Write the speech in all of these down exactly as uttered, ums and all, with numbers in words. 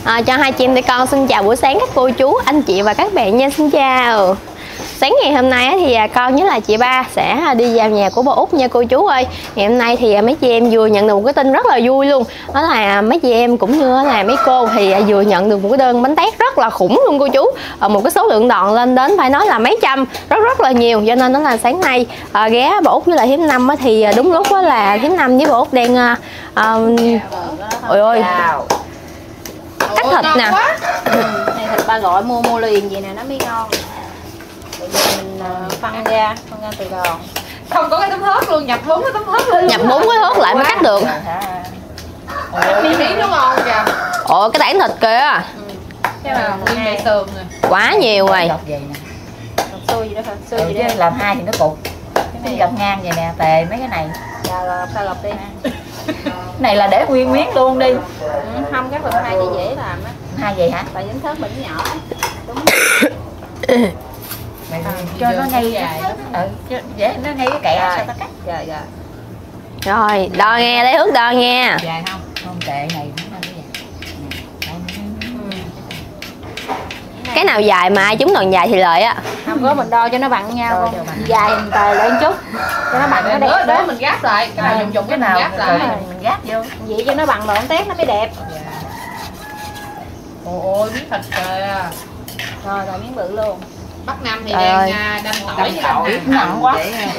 À, cho hai chị em tụi con xin chào buổi sáng các cô chú, anh chị và các bạn nha, xin chào. Sáng ngày hôm nay thì con với là chị Ba sẽ đi vào nhà của bà Út nha cô chú ơi. Ngày hôm nay thì mấy chị em vừa nhận được một cái tin rất là vui luôn. Đó là mấy chị em cũng như là mấy cô thì vừa nhận được một cái đơn bánh tét rất là khủng luôn cô chú. Một cái số lượng đòn lên đến phải nói là mấy trăm, rất rất là nhiều. Cho nên đó là sáng nay à, ghé bà Út với lại Thím Năm thì đúng lúc đó là Thím Năm với bà Út đang à, à, ôi ơi cắt thịt nè. Này thịt ba gọi mua mua liền vậy nè nó mới ngon. Bây giờ mình uh, phân ra, phân ra từ đòn. Không có cái tấm thớt luôn, nhập bốn cái tấm thớt lên. Nhập bốn cái thớt lại mới cắt được. Miếng miếng nó ngon kìa. Ồ cái tảng thịt kìa. Ừ. Cái mà nguyên bề sườn rồi. Quá nhiều rồi. Xôi gì đó hả? Xôi gì đó. Làm hai thì nó cục. Cái gập ngang vậy nè, tề mấy cái này. Dạ sao gập đi. Cái này là để nguyên miếng luôn đi. Ừ, không cái phần hai dễ dễ làm á. Hai vậy hả? Tại dính thớt mình nhỏ. Đúng. Mày à, cho nó ngay dài. Ừ, dễ nó ngay cái kẹ sao ta cắt. Dạ dạ. Rồi, đo nghe, lấy thước đo nghe. Dài không? Không kệ này nó dài. Cái nào dài mà ai trúng đòn dài thì lợi á. Không có mình đo cho nó bằng nhau không? Dài mình tời lên chút. Cho nó bằng nó đẹp đó. Mình gáp lại, cái nào dùng dùng cái nào gáp lại. Mình gáp vô. Vậy cho nó bằng đòn tét nó mới đẹp. Ôi miếng thịt kìa. Rồi rồi miếng bự luôn. Bắc Nam thì đang đâm tỏi với đâm hạt nặng quá.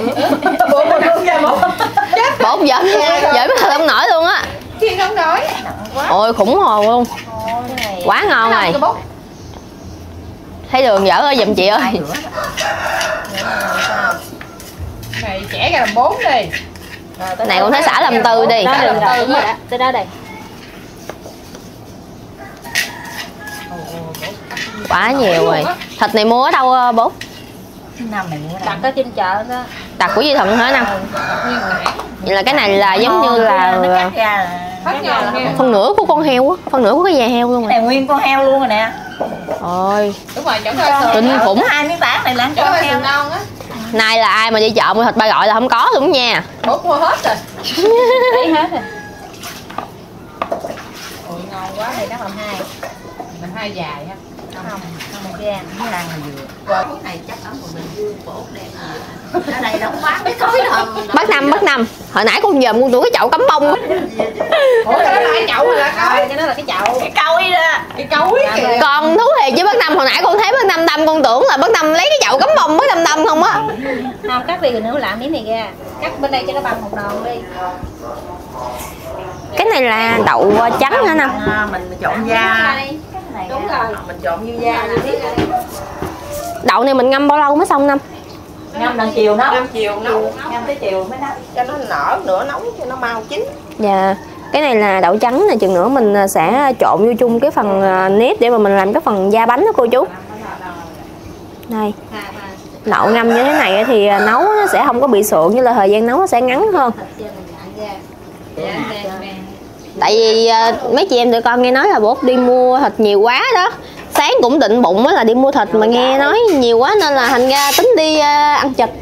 Bột giỡn giỡn mới không nổi luôn á. Chiên không nổi. Ôi khủng hồ luôn. Quá ngon rồi. Thấy đường dở ơi giùm chị ơi. Này chẻ ra làm bốn đi. Này cũng thấy xả làm tư đi. Tới đó đây. Quá nhiều rồi. Thịt này mua ở đâu bố? Năm này mua đặt ở trên chợ đó. Đặt của Di Thuận hả Năm? Vậy là cái này là giống như là phân nửa của con heo á, phân nửa của cái da heo luôn rồi. Cái này nguyên con heo luôn rồi nè. Ôi. Đúng rồi, chẳng coi sườn. Kinh khủng. Hai miếng tảng này là con heo ngon á. Nay là ai mà đi chợ mua thịt ba gọi là không có luôn nha. Bố mua hết rồi. Lấy hết rồi. Ôi ngon quá thì nó làm hai. Làm hai dài ha. Không, không một gan, nó đang là vừa. Rồi cái này chắc ấm của mình dương bổ đẹp rồi. Ở đây đóng bán cái thối rồi. Bác Năm, bác Năm. Hồi nãy con dòm con tưởng cái chậu cắm bông á. Ủa cái đó là cái chậu hả coi? Cái đó là cái chậu. Cái cối đó. Cái cối kìa. Còn thú thiệt chứ bác Năm hồi nãy con thấy bác Năm đâm con tưởng là bác Năm lấy cái chậu cắm bông bác Năm đâm không á. Không, cắt đi rồi nữa làm miếng này ra. Cắt bên đây cho nó bằng một đòn đi. Cái này là đậu trắng hả Năm? À, mình chọn da. Đúng rồi. Mình chọn như da như thế. Đậu này mình ngâm bao lâu mới xong Năm? Ngâm lần chiều nó. Năm chiều nấu. Ngâm tới chiều mới nấu. Cho nó nở nửa nóng cho nó mau chín. Dạ. Cái này là đậu trắng này, chừng nữa mình sẽ trộn vô chung cái phần nếp để mà mình làm cái phần da bánh đó cô chú. Đây. Đậu ngâm như thế này thì nấu nó sẽ không có bị sượng, như là thời gian nấu nó sẽ ngắn hơn. Tại vì mấy chị em tụi con nghe nói là bố đi mua thịt nhiều quá đó. Sáng cũng định bụng là đi mua thịt mà nghe nói nhiều quá nên là thành ra tính đi ăn thịt.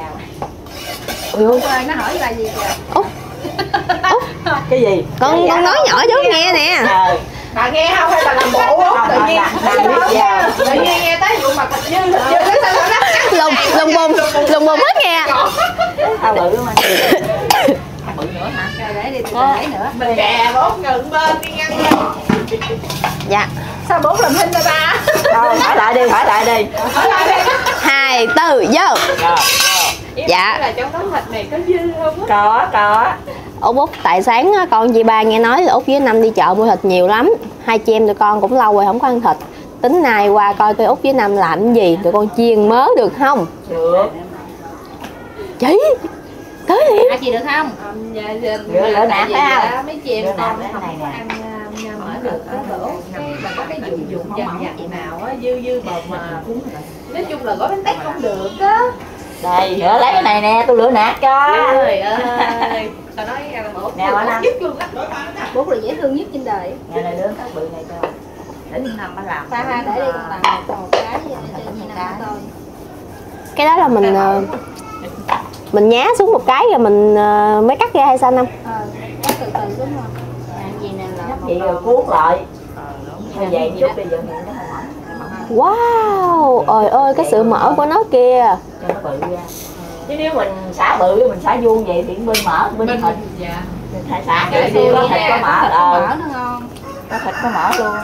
Ủa, nó hỏi là gì kìa? Út. Út. Cái gì? Con con nói nhỏ chú nghe nè. Bà nghe không hay là làm bộ á? Tự nhiên tự nhiên nghe tới vụ mà thịt dư thịt dư cái sao nó cắt Lùng lùng bùng lùng bùng hết nghe. Tao bự luôn anh. Bự nữa hả? Rồi để đi từ từ để nữa. mình kè bố ngừng bên đi ăn luôn. Dạ. Sao bố làm hình rồi ta? Rồi hỏi lại đi, hỏi lại đi. Hỏi lại đi. Hai tư vô. Dạ. Là trong tấm thịt này có dư không á? Có, có. Út Út tại sáng con chị Ba nghe nói là Út với Năm đi chợ mua thịt nhiều lắm. Hai chị em tụi con cũng lâu rồi không có ăn thịt. Tính nay qua coi coi Út với Năm làm cái gì, tụi con chiên mớ được không? Được. Chị tới đi. À, chị được không? Dạ dạ. Rửa lỡ nạt phải không? Mấy chị em con không cái này nè. ăn mở được cái lỗ cái mà có cái dùng dùng dần dần nào á dư dư bột mà nói chung là gói bánh tét không được á. Đây, rửa lấy cái này nè, tôi rửa nạt cho. Trời ơi. Tao nói là bột Nè, bỏ Năm. nhất luôn á. Bút là dễ thương nhất trên đời. Nè này lớn cái bự này cho. Để Thiên Năm nó làm. Pha ha để đi con tặng một, một cái cho chị Năm thôi. Cái đó là mình mình nhá xuống một cái rồi mình mới cắt ra hay sao Năm? Ờ, cắt từ từ đúng không? À, gì nè là Vậy rồi cuốn lại. Thôi về chút đi giờ miệng nó mỏng. Wow, ôi ơi cái sự mỡ của nó kìa. Cho nó bự ra. Chứ nếu mình xả bự mình xả vuông vậy thì bên mỡ bên thịt. Dạ. Thịt xả cái gì có thịt có mỡ. Ờ. Ờ. Mỡ nó ngon. Có thịt có mỡ luôn.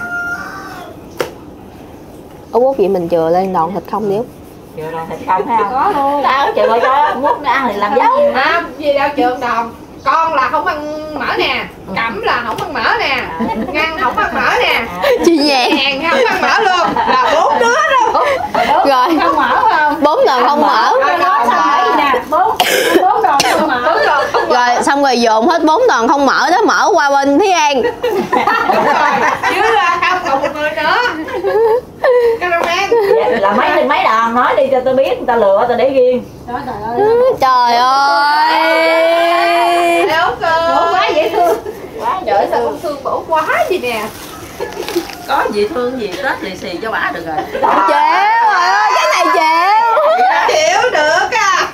Út Út vậy mình chừa lên đòn thịt không đi Út? Chừa đòn thịt không thấy không? Có luôn. Tao chừa rồi cho mút nó ăn thì làm dấu. À, gì đâu trường đòn. Con là không ăn mỡ nè, Cẩm là không ăn mỡ nè, Ngân không ăn mỡ nè, Chị Nhàn Nhàn không ăn mỡ luôn, là bốn đứa luôn. rồi Không mỡ không? bốn đòn không mỡ. Nó nói sao mỡ gì nè, bốn bốn đòn không mỡ. Đúng rồi, không mỡ. Rồi xong rồi dồn hết bốn đòn không mỡ đó mỡ qua bên Thúy An. Đúng rồi, chứ không còn một người nữa. Caramel. Vậy là mấy mấy đòn nói đi cho tôi biết, người ta lựa tao để riêng. Trời ơi. Trời ơi. Đâu cơ. Ủa, quá dễ thương. Quá Trời ơi, sao con thương bổ quá gì nè. Có gì thương gì Tết lì xì cho bả được rồi. Chịu ơi cái này chịu. Chịu được à.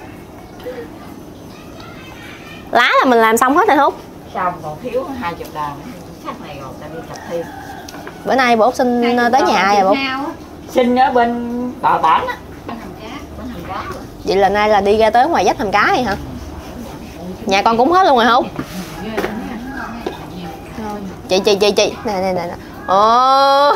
Lá là mình làm xong hết rồi Hút. Xong còn thiếu hai chục đòn. Chắc này rồi ta đi tập thêm. Bữa nay bố xin tới nhà ai rồi bố? Sinh ở bên bờ bản á. Bên Hầm Cá. Bên Hầm Cá. Vậy là nay là đi ra tới ngoài dách Hầm Cá vậy hả? Nhà con cũng hết luôn rồi Hút. Chị chị chị chị nè nè nè. Ồ.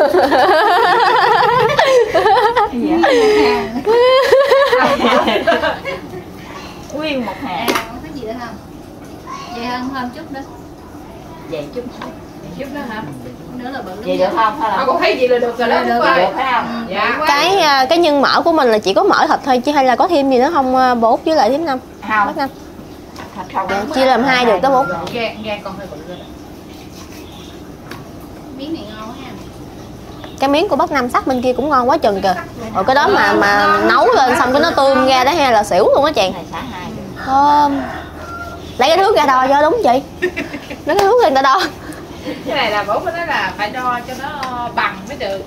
Nguyên một hàng. À, không có gì nữa không? Vậy hơn hơn chút nữa. Vậy chút. Giúp nữa hả? Nữa là bự lắm. Vậy được không? Hay À, là con thấy gì là được rồi đó. Được, Được được, rồi. phải không? Dạ. Cái cái nhân mỡ của mình là chỉ có mỡ thịt thôi chứ hay là có thêm gì nữa không bố Út với lại thím Năm? Không. Bác Năm. Thịt không. Dạ, chia làm hai được đó bố. Gan gan con hơi bự rồi đó. Miếng này ngon quá ha. Cái miếng của bác Năm sắc bên kia cũng ngon quá chừng kìa. Rồi cái đó mà mà nấu lên xong cái nó tươm ra đó ha là xỉu luôn á chàng. Này xả hai được. Thơm. Lấy cái thước ra đo cho đúng chị. Lấy cái thước ra người ta đo. Cái này là bố mới nói là phải đo cho nó bằng mới được.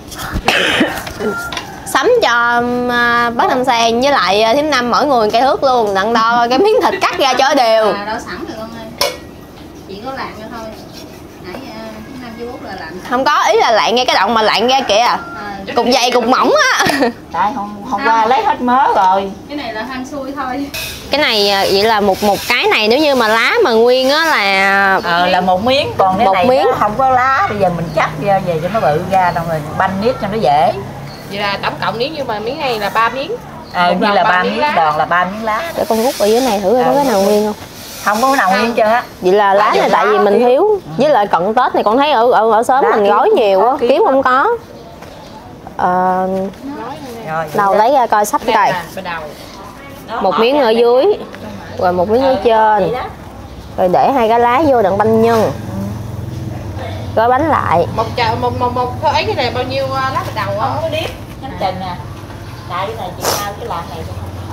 Sắm cho uh, bác Năm Sang với lại uh, thím Năm mỗi người một cây thước luôn, đặng đo cái miếng thịt cắt ra cho đều. À, đo sẵn rồi con ơi. Chỉ có làm cho thôi. Nãy uh, Năm với Út là làm sẵn. Không có, ý là lạng ngay cái động mà lạng ra kìa. À, Cục dày cục mỏng á. Tại hôm hôm qua lấy hết mớ rồi. cái này là hên xui thôi. Cái này vậy là một một cái này nếu như mà lá mà nguyên á là Ờ là một miếng, còn cái Một này miếng. nó không có lá, bây giờ mình cắt ra về cho nó bự ra xong rồi banh nít cho nó dễ. Vậy là tổng cộng nếu như mà miếng này là ba miếng. Ờ Một như đòn là ba ba miếng miếng lá. đòn là ba miếng lá. để con rút ở dưới này thử coi có cái nào nguyên không. Không có cái nào nguyên chưa á. Vậy là lá này tại vì mình thiếu. Với lại cận Tết này con thấy ở ở ở xóm Lá mình kiếm- gói nhiều á, kiếm kiếm không có. Ờ, Rồi. đầu lấy ra coi sắp Đây coi. là bên đầu. Đó, Một bỏ miếng ra ở đây. dưới, rồi một miếng ở Vậy trên, đó. rồi để hai cái lá vô đặng banh nhân. Gói bánh lại. Một chợ một một một thôi ấy cái này bao nhiêu uh, lá bên đầu Không á? có điếp, nhánh chừng nè. Tại cái này chị cao cái lạc này thôi.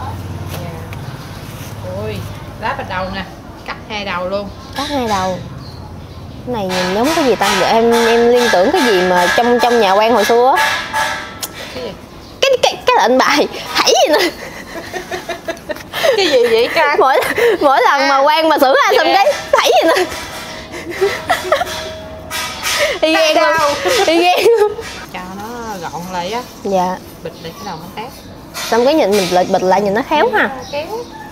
Ui, lá bên đầu nè, cắt hai đầu luôn. Cắt hai đầu. Cái này nhìn giống cái gì ta? Để em em liên tưởng cái gì mà trong trong nhà quan hồi xưa á. Cái gì? Cái cái cái lệnh bài thảy gì nè. Cái gì vậy ca? Mỗi mỗi lần mà quan mà xử ai xong cái thảy gì nè. Y ghen luôn. Y ghen luôn. Cho nó gọn lại á, Dạ. bịch lại cái đầu nó tét. Xong cái nhìn mình bịch bịch lại nhìn nó khéo ha. Kéo.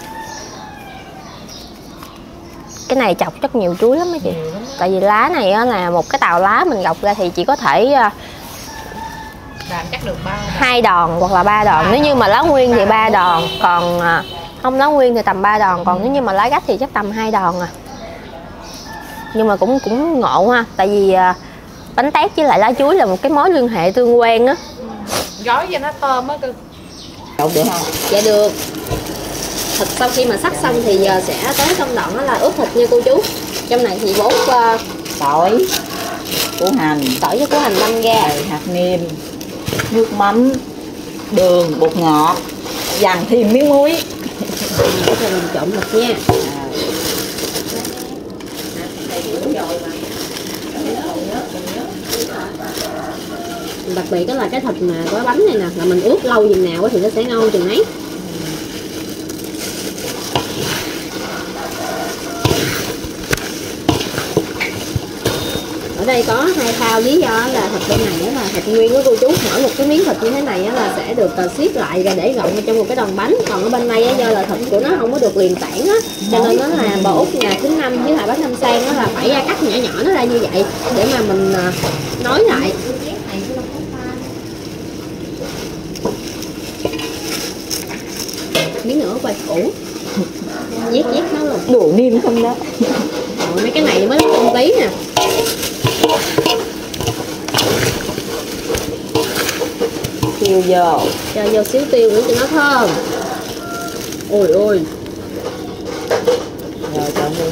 Cái này chọc rất nhiều chuối lắm mấy chị. Nhiều lắm. Tại vì lá này á, là một cái tàu lá mình gọc ra thì chỉ có thể à, Làm chắc được bao. hai đòn hoặc là ba đòn. Nếu như mà lá nguyên thì ba đòn, còn à, không lá nguyên thì tầm ba đòn, còn nếu như mà lá gách thì chắc tầm hai đòn à. Nhưng mà cũng cũng ngộ ha, tại vì à, bánh tét với lại lá chuối là một cái mối liên hệ tương quan á. Gói cho nó thơm á cưng. Đậu được không? Dạ được. Thịt sau khi mà sắc xong thì giờ sẽ tới công đoạn đó là ướp thịt nha cô chú. Trong này thì bố uh, Tỏi, củ hành, tỏi với củ hành băm ra. rồi hạt nêm, nước mắm, đường, bột ngọt, dằn thêm miếng muối. Để cho mình trộn thịt nha. Đặc biệt đó là cái thịt mà gói bánh này nè, là mình ướp lâu chừng nào thì nó sẽ ngon chừng ấy. ở đây có hai thao, lý do là thịt bên này là thịt nguyên của cô chú, mỗi một cái miếng thịt như thế này là sẽ được ship lại và để gọn trong một cái đòn bánh. Còn ở bên đây do là thịt của nó không có được liền tản á, cho nên nó là bò Úc nhà thứ năm với lại bác Nam Sang nó là phải cắt nhỏ nhỏ nó ra như vậy để mà mình nói lại. Miếng nữa quay ủ giết giết nó luôn, đủ niêm không đó. Rồi, mấy cái này mới là một tí nè. Tiêu vô, cho vô xíu tiêu nữa cho nó thơm. Ôi ôi rồi chọn đi.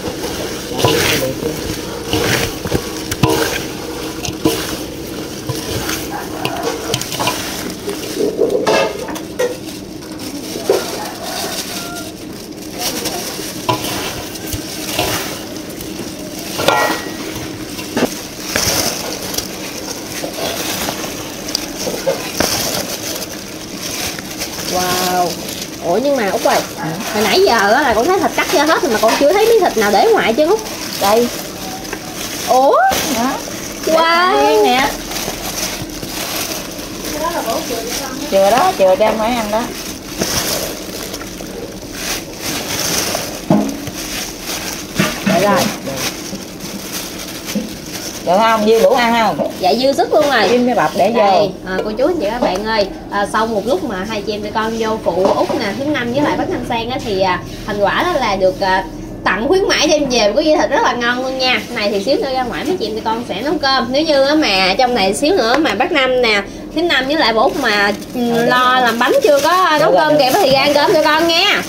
wow. Ủa nhưng mà Út ơi, hồi nãy giờ là con thấy thịt cắt ra hết rồi mà con chưa thấy miếng thịt nào để ngoài chứ Út. Đây. Ủa? Đó. Wow. Nè. Chưa đó, chưa đem phải ăn đó. Để rồi. Được không? Dư đủ ăn không? Dạ dư sức luôn rồi. Kim cái bọc để vô. Đây, à, cô chú anh chị các bạn ơi, à, sau một lúc mà hai chị em tụi con vô phụ Út nè, thứ năm với lại bác Nam Sang á thì à, thành quả đó là được à, tặng khuyến mãi đem về có dĩa thịt rất là ngon luôn nha. Này thì xíu nữa ra ngoài mấy chị em tụi con sẽ nấu cơm. Nếu như mà trong này xíu nữa mà bác Năm nè, thứ năm với lại bà Út mà lo làm bánh chưa có nấu cơm kịp thì ra ăn cơm cho con nha.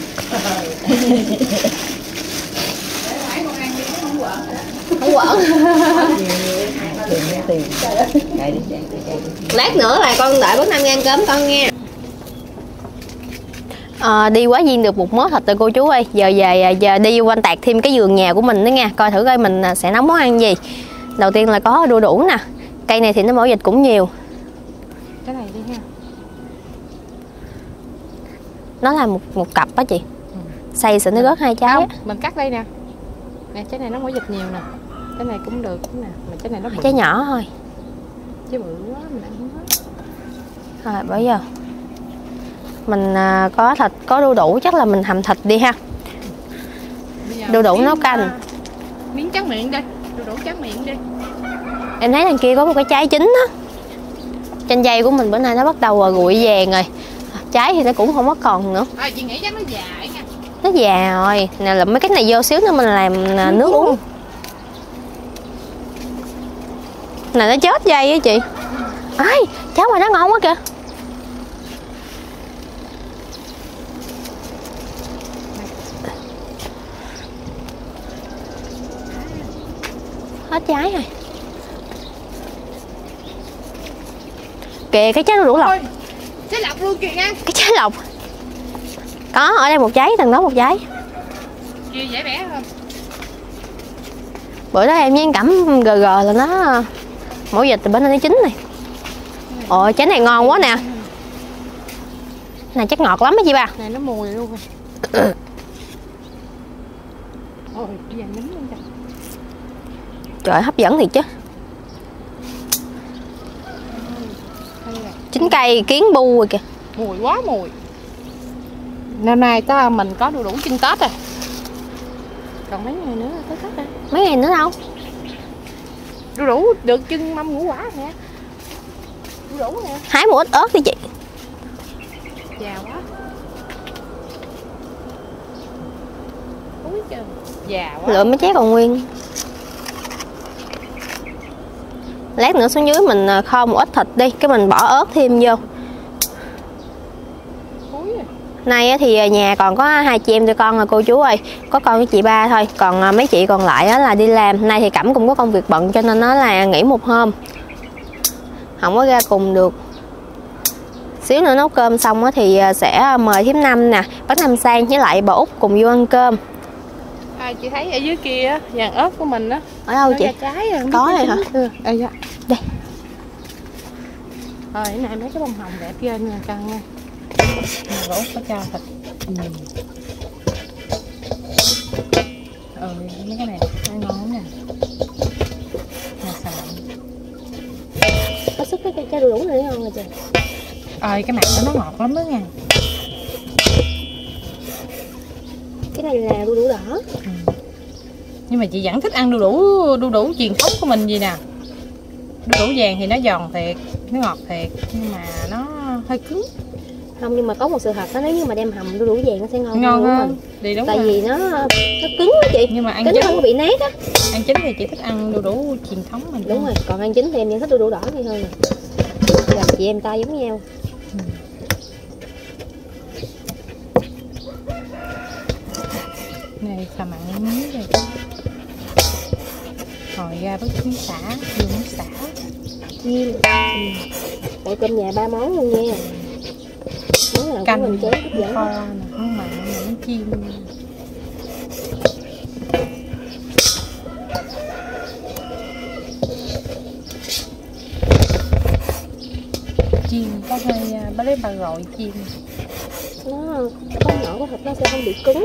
Không quẩn. Lát nữa là con đợi bác Năm ăn cơm con nha. À, đi quá duyên được một mớ thịt rồi cô chú ơi. Giờ về giờ đi quanh tạc thêm cái vườn nhà của mình nữa nha. Coi thử coi mình sẽ nấu món ăn gì. Đầu tiên là có đu đủ nè. Cây này thì nó mẫu dịch cũng nhiều. Cái này đi ha. Nó là một một cặp á chị. Ừ. Xay sẽ nó rớt hai trái. Không, mình cắt đây nè. Nè trái này nó mẫu dịch nhiều nè. Cái này cũng được nè, mà trái này nó bự. Trái nhỏ thôi. Chứ bự quá mình ăn không hết. Rồi bây giờ mình à, có thịt, có đu đủ, chắc là mình hầm thịt đi ha. Đu đủ nấu canh. Uh, miếng tráng miệng đi, đu đủ tráng miệng đi. Em thấy đằng kia có một cái trái chín á. Chanh dây của mình bữa nay nó bắt đầu nguội vàng rồi. Trái thì nó cũng không có còn nữa. À, chị nghĩ chắc nó dài nha. Nó già rồi. Nè là mấy cái này vô xíu nữa mình làm nước, nước uống. Nè nó chết dây á chị. Ai, cháo ngoài đó ngon quá kìa. Hết trái rồi. Kìa cái trái đu đủ lọc. Trái lọc luôn kìa nha. Cái trái lọc. Có ở đây một trái, tầng đó một trái. Kìa dễ bẻ không? Bữa đó em với anh Cẩm gờ gờ là nó mẫu dịch từ bên đây nó chín này. Ồ trái này ngon quá nè. Này chắc ngọt lắm á chị ba. Này nó mùi luôn rồi. Ôi vàng nín luôn kìa. Trời hấp dẫn thiệt chứ. Chín cây kiến bu rồi kìa. Mùi quá mùi. Năm nay có mình có đu đủ chân Tết rồi. Còn mấy ngày nữa là tới Tết rồi. Mấy ngày nữa đâu? Đu đủ được chân mâm ngũ quả nè. Đu đủ nè. Hái một ít ớt đi chị. Già quá. Úi trời. Già quá. Lựa mấy trái còn nguyên. Lát nữa xuống dưới mình kho một ít thịt đi, cái mình bỏ ớt thêm vô. Nay thì nhà còn có hai chị em tụi con rồi cô chú ơi. Có con với chị ba thôi. Còn mấy chị còn lại là đi làm. Nay thì Cẩm cũng có công việc bận cho nên nó là nghỉ một hôm, không có ra cùng được. Xíu nữa nấu cơm xong thì sẽ mời thím Năm nè, bác Nam Sang với lại bà Út cùng vô ăn cơm. À, chị thấy ở dưới kia vàng ớt của mình á. Ở đâu chị? Trái có rồi hả? Ừ. À, dạ. Đây. Rồi cái này mấy cái bông hồng đẹp ghê nha cân nha. Bà Út có cho thịt. Ừ. Ừ, mấy cái này ăn ngon nè. Nè xào. sức cái cháo đu đủ này ngon rồi chị. Ơi cái mặt nó ngọt lắm đó nha. Cái này là đu đủ đỏ. Ừ. Nhưng mà chị vẫn thích ăn đu đủ đu đủ truyền thống của mình gì nè. Đu đủ vàng thì nó giòn thiệt, nó ngọt thiệt, nhưng mà nó hơi cứng. Không, nhưng mà có một sự thật đó, nếu như mà đem hầm đu đủ vàng nó sẽ ngon, ngon hơn. hơn. Đi đúng Tại rồi. vì nó nó cứng quá chị. Nhưng mà ăn cứng chín không bị nát á. Ăn chín thì chị thích ăn đu đủ truyền thống mình. Đúng rồi, còn ăn chín thì em vẫn thích đu đủ đỏ nhiều hơn nè. Gặp chị em tay giống nhau. Ừ. Này xà mặn miếng rồi. Hồi ra bớt miếng xả, vừa miếng xả. Chiên. Ừ. Tại cơm nhà ba món luôn nha. Món nào Canh cũng mình chế hấp dẫn. kho nè, không mặn miếng chiên. Chiên có hơi bá lấy bà gọi chiên. Nó có nhỏ có thịt nó sẽ không bị cứng.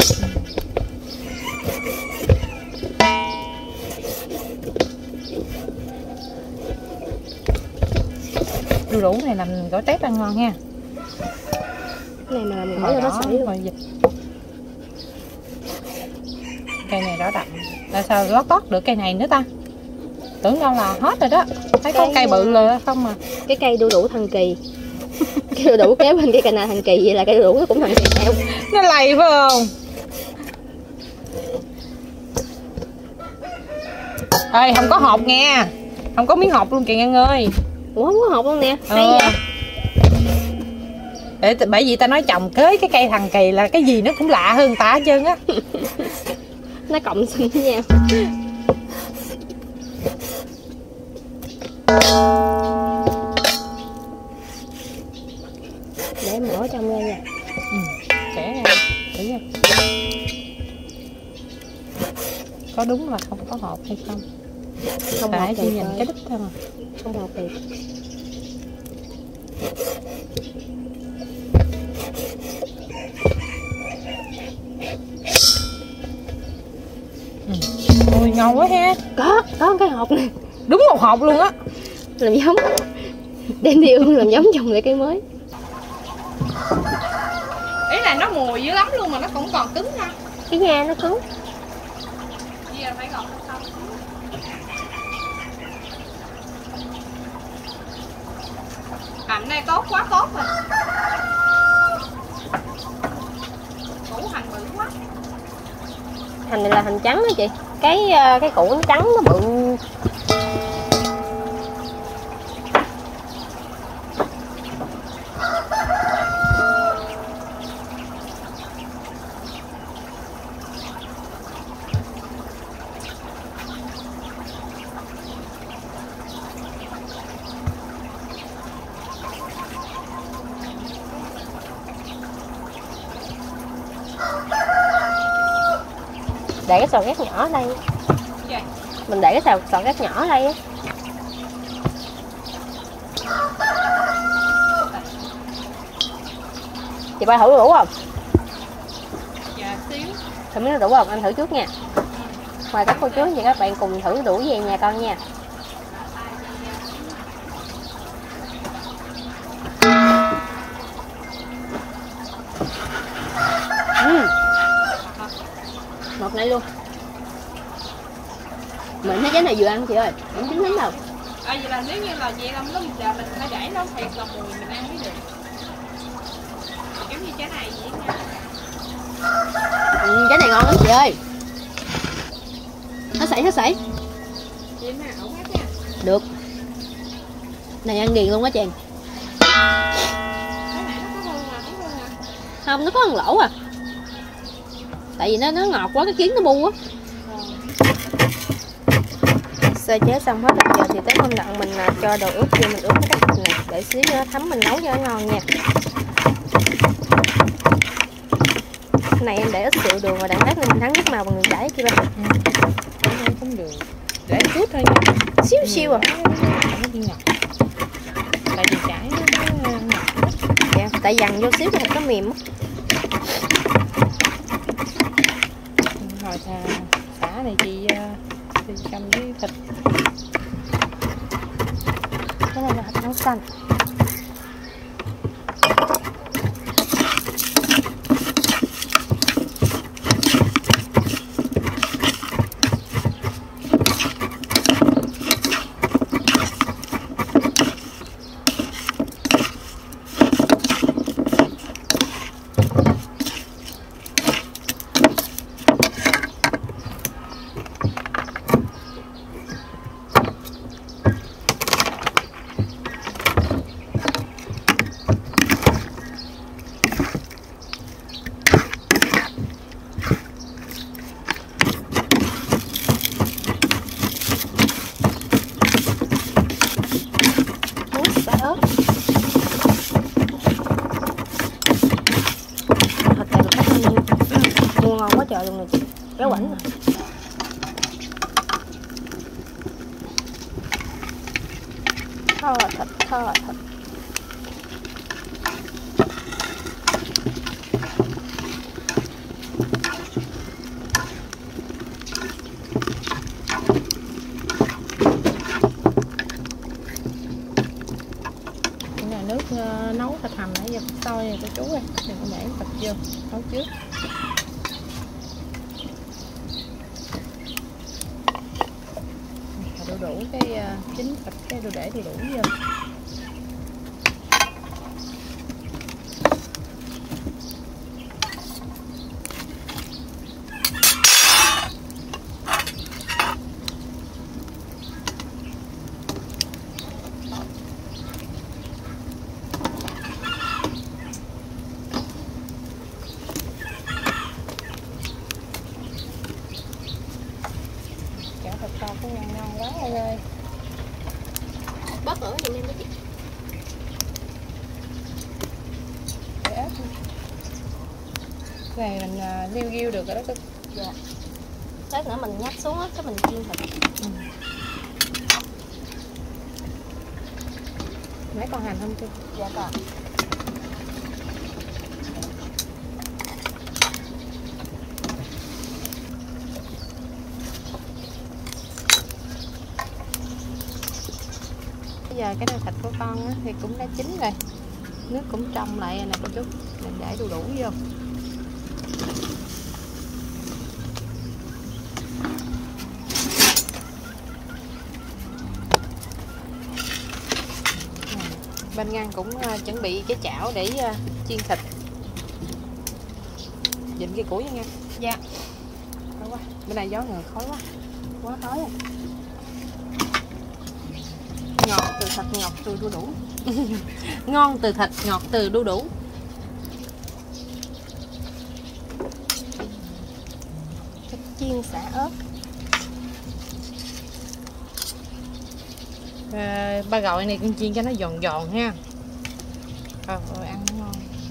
Đu đủ này làm gỏi tép ăn ngon nha. Cái này mà làm gỏi là nó sảy luôn. Dịch. Cây này rõ đậm. Tại sao lót tót được cây này nữa ta? Tưởng đâu là hết rồi đó. Thấy có Cái- cây bự rồi không mà. Cái cây đu đủ thần kỳ. Cái đu đủ kéo bên cái cây nào thần kỳ, vậy là cây đu đủ nó cũng thần kỳ theo. Nó lầy phải không? Ê không có hột nghe. Không có miếng hột luôn kìa Ngân ơi. Ủa không có hột luôn nè. Hay Ờ. vậy? Để bởi vì ta nói trồng kế cái cây thần kỳ là cái gì nó cũng lạ hơn người ta hết trơn á. Nó cộng sinh với nhau. Để em mở trong ra nha. Ừ, kẻ ra thử nha. Có đúng là không có hột hay không? Không Tại hột chỉ thì nhìn coi. cái đít thôi mà. Không hột thì Ừ. Ôi ngon quá ha. có có cái hột nè. Đúng một hột luôn á. Làm giống. Đem đi ương làm giống trồng lại cây mới. Ý là nó mùi dữ lắm luôn mà nó cũng còn cứng ha. Cái nha nó cứng. Bây giờ phải gọt nó xong. Hành này tốt quá tốt rồi. Củ hành bự quá. Hành này là hành trắng đó chị. Cái ờ, cái củ nó trắng nó bự. Để cái sò gác nhỏ ở đây. Dạ. Mình để cái sò, sò gác nhỏ ở đây á. Chị ba thử đủ không? Dạ xíu. Thử miếng đủ không? Anh thử trước nha. Mời các cô chú và các bạn cùng thử đủ về nhà con nha. Uhm. Ngọt này luôn. Mình thấy trái này vừa ăn chị ơi, không chín lắm đâu. À vậy là nếu như là vậy là nó giờ mình phải để nó thiệt là mùi mình ăn mới được. Giống như trái này vậy nha. Ừ, trái này ngon lắm chị ơi. Nó sảy nó sảy. Vậy mà ổn hết nha. Được. Này ăn ghiền luôn á chàng. Cái này nó có hương mà, có hương à. Không, nó có ăn lỗ à. Tại vì nó nó ngọt quá, cái kiến nó bu á. Sơ chế xong hết rồi, giờ thì tới công đoạn mình cho đồ ướp vô, mình ướp cái thịt này để xíu cho nó thấm, mình nấu cho nó ngon nha. Cái này em để ít rượu đường và đặng lát nên mình thắng nước màu bằng đường chảy chị ba. Ừ. Không được. Để chút thôi nha. Xíu xíu à. Nó đi ngọt. Tại vì chảy nó ngọt. Dạ, tại dằn vô xíu cho thịt nó mềm á. Rồi xả, xả này chị, chị cầm với thịt. Cái này là thịt nấu xanh. Ngon quá trời luôn nè chị, béo bảnh nè. Thơ là thịt, thơ là thịt. Cái này nước uh, nấu thịt hầm nãy giờ sôi rồi cô chú ơi, đừng có để thịt vô, nấu trước. Đủ đủ cái uh, chín thịt cái đồ để thì đủ vô. Chả thịt kho cũng ngon ngon quá ơi. Bớt nữa giùm em đi chị. Để ớt đi. Cái này mình uh, liu riu được rồi đó. Dạ. Lát nữa mình nhắc xuống á, cái mình chiên thịt. Ừ. Mấy con hành không chị? Dạ còn. Bây giờ cái nồi thịt của con á, thì cũng đã chín rồi. Nước cũng trong lại rồi nè cô chú. Mình để đu đủ vô. Bên Ngân cũng uh, chuẩn bị cái chảo để uh, chiên thịt. Dịnh cái củi nha Ngân. Dạ. Khói quá. Bên này gió ngờ khói quá. Quá khói rồi. Ngọt từ thịt, ngọt từ đu đủ. Ngon từ thịt, ngọt từ đu đủ. Thịt chiên xả ớt. À, ba gọi này con chiên cho nó giòn giòn ha. Ờ, rồi ăn nó ngon.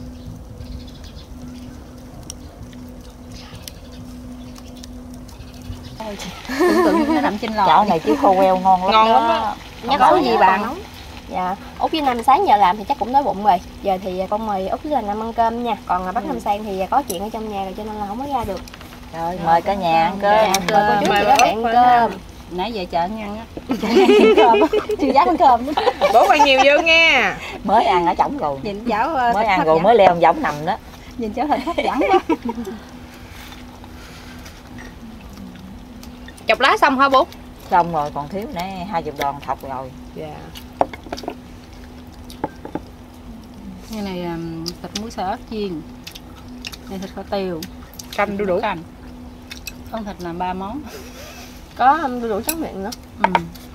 Tưởng tượng nó nằm trên lò. Chảo này chứ khô queo ngon lắm. Ngon lắm đó. đó. Nhắc Út gì bạn? Dạ, Út với Nam sáng giờ làm thì chắc cũng đói bụng rồi. Giờ thì con mời Út với là Nam ăn cơm nha. Còn bác ừ. Nam Sang thì có chuyện ở trong nhà rồi cho nên là không có ra được. Rồi, mời cả nhà ăn cơm. Dạ, mời cô chú chị các bạn ăn cơm. Nãy giờ chợ ăn á. Chưa dám ăn cơm. Bố bao nhiêu vô nha. Mới ăn ở trỏng rồi. Nhìn cháu mới ăn rồi mới leo giống nằm đó. Nhìn cháu hình hấp dẫn quá. Chọc lá xong hả bố? Xong rồi, còn thiếu nãy hai chục đòn thọc rồi. Dạ. Cái này um, thịt muối xả ớt chiên. Đây thịt kho tiêu. Canh đu đủ. Canh. Con thịt làm ba món. Có um, đu đủ trắng miệng nữa. Ừ.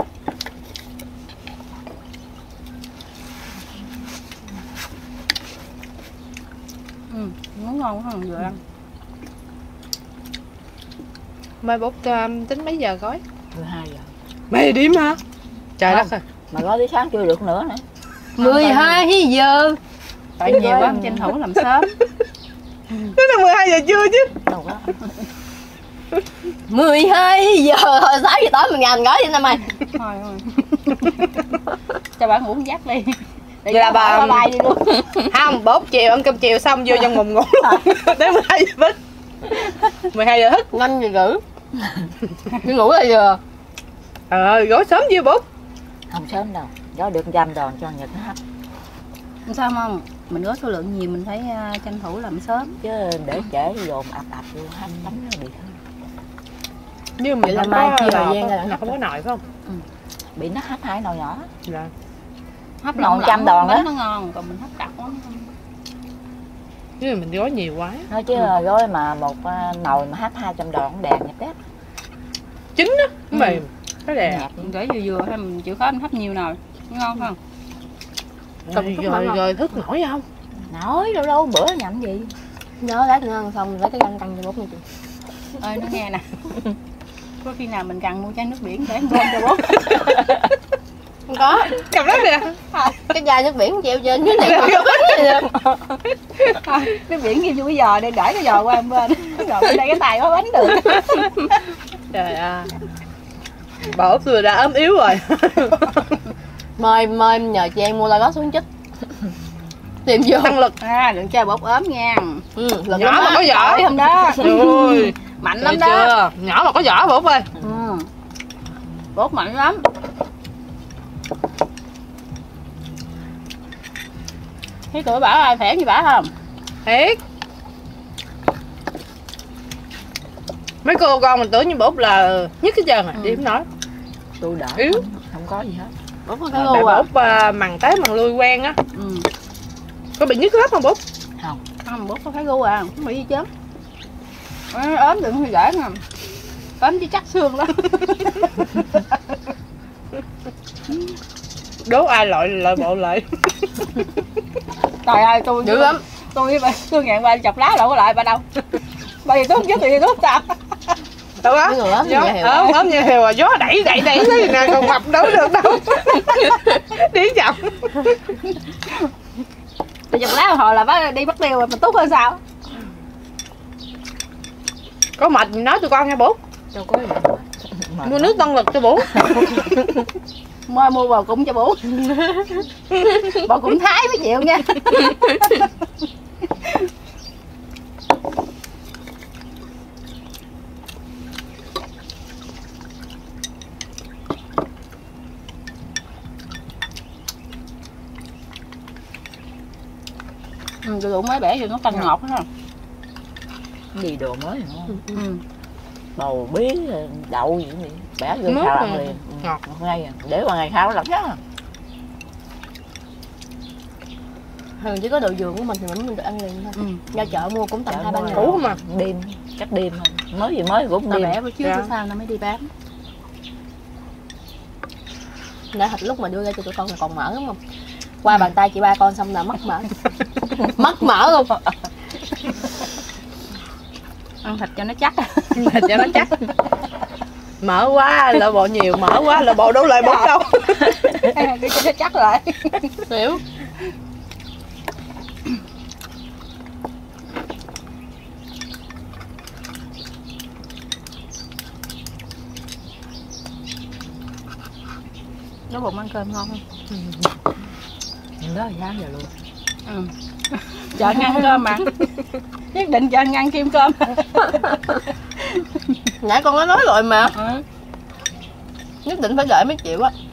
Ừ, món ngon quá, vừa ăn. Mai bố um, tính mấy giờ gói? mười hai giờ. Mày điểm hả? Trời đất ơi. Mà gói tới sáng chưa được nữa nè. mười hai giờ. Tại nhiều quá tranh thủ làm sớm. Thế là mười hai giờ trưa chứ. Đâu đó. mười hai giờ hồi sáu giờ tối mình ngành gói vậy nè mày. Thôi thôi. Cho bạn ngủ dắt đi. Vậy là bà bài đi luôn. Không, bốn chiều ăn cơm chiều xong vô trong ngủ ngủ luôn. Tới mười hai giờ thức. mười hai giờ thức. Năm giờ rưỡi. Đi ngủ là giờ. Trời ơi, gói sớm chưa bố? Không sớm đâu. có được trăm đòn cho Nhật nó hấp. Sao không? Mình có số lượng nhiều mình phải uh, tranh thủ làm sớm. Chứ để trễ dồn ập ập vô hấp bánh nó bị hư. Như mình là không mai có chia thời lò, gian ra không, không có nồi phải không? Ừ. Bị nó hấp hai nồi nhỏ. Dạ. Hấp Ngon lỏng trăm đòn bánh đó. nó ngon, còn mình hấp đặc nó không. Chứ mình gói nhiều quá. Nói chứ ừ. gói mà một nồi mà hấp hai trăm đòn đèn nhập tép. Chín á, Ừ. mềm. Cái đẹp. Mình để vừa vừa hay mình chịu khó mình hấp nhiều nồi. Ngon không? Rồi, rồi, rồi thức nổi không? Nói đâu đâu bữa nhậm gì. Nhớ lát nữa ăn xong lấy cái răng căng cho bố nha chị. Ơi nó nghe nè. Có khi nào mình cần mua chai nước biển để ăn cơm cho bố. Không có. Cầm đó kìa. Cái chai nước biển treo trên cái này không có gì đâu. Nước biển ghi vô cái giò để đẩy cái giò qua bên. Rồi bên đây cái tài có bánh được. Trời ơi. Bà Út tôi đã ốm yếu rồi. Mời mời nhờ chị An mua la gót xuống chích. Tìm vô. Tăng lực. À đừng chơi bột ốm nha. Ừ, lần Nhỏ đó mà có vỏ. Không đó. Ôi. Mạnh Thấy lắm đó. chưa? Nhỏ mà có vỏ bà Út ơi. Ừ. Bột mạnh lắm. Thấy tụi bảo ai phản gì bả không? Thiệt. Mấy cô con mình tưởng như bà Út là nhất cái trơn à, Ừ. đi không nói. Tôi đỡ. Yếu. Không, không có gì hết. bố có Tại cái bà gu à. Út uh, mằng té mằng lui quen á. Ừ. Có bị nhức hết không Út? Không. Không, bố có thấy gu à, không bị gì chứ. Ê, ốm đừng thì dễ nè. Ốm chứ chắc xương lắm. Đố ai loại loại bộ lại. Trời ơi, tôi Dữ lắm. Tôi với bà, tôi ngàn ba chọc lá đâu có lại bà đâu. Bà gì tốt chứ thì tốt sao? Đâu á? Cái người ốm như Gió, vậy hiểu ốm ốm như hều à, gió đẩy đẩy đẩy thế nè, còn mập đâu được đâu. Đi chậm. Thì chọc lá hồi là bác đi bắt tiêu mà tốt hơn sao? Có mệt thì nói tụi con nha bố. Đâu có gì. Mua nước tăng lực cho bố. Mua mua bò cũng cho bố. Bò cũng thái mới chịu nha. Ừ, đồ đủ mới bẻ vô nó canh ngọt hết. Gì đồ mới hả? Ừ. Bầu bí, đậu gì vậy? Bẻ vô Mướp xào à. ăn liền. Ừ, Ngọt. một ngày à. Để qua ngày sau nó lật hết à. Thường chỉ có đồ vườn của mình thì mình được ăn liền thôi. Ừ. Ra chợ mua cũng tầm Chợ hai ba mua ngàn. Cũ mà. Đêm, chắc đêm thôi. Mới gì mới cũng Nó đêm. bẻ bữa trước Dạ. bữa sau nó mới đi bán. Nãy thịt lúc mà đưa ra cho tụi con là còn mỡ đúng không? Qua bàn tay chị ba con xong là mất mỡ. Mất mỡ luôn. Ăn thịt cho nó chắc. Là cho nó chắc. Mỡ quá là bộ nhiều, mỡ quá là bộ đâu lại bột đâu. Đi cho nó chắc lại. Hiểu. Nó bụng ăn cơm ngon không? Đó là giá giờ luôn. Ừ. Chợ ăn cơm mà. Nhất định chợ ăn kim cơm. Nãy con có nói rồi mà. Ừ. Nhất định phải đợi mấy triệu á.